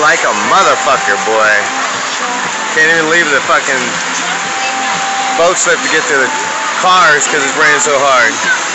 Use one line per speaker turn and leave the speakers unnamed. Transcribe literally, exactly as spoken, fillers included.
like a motherfucker, boy. Can't even leave the fucking boat slip to get to the cars because it's raining so hard.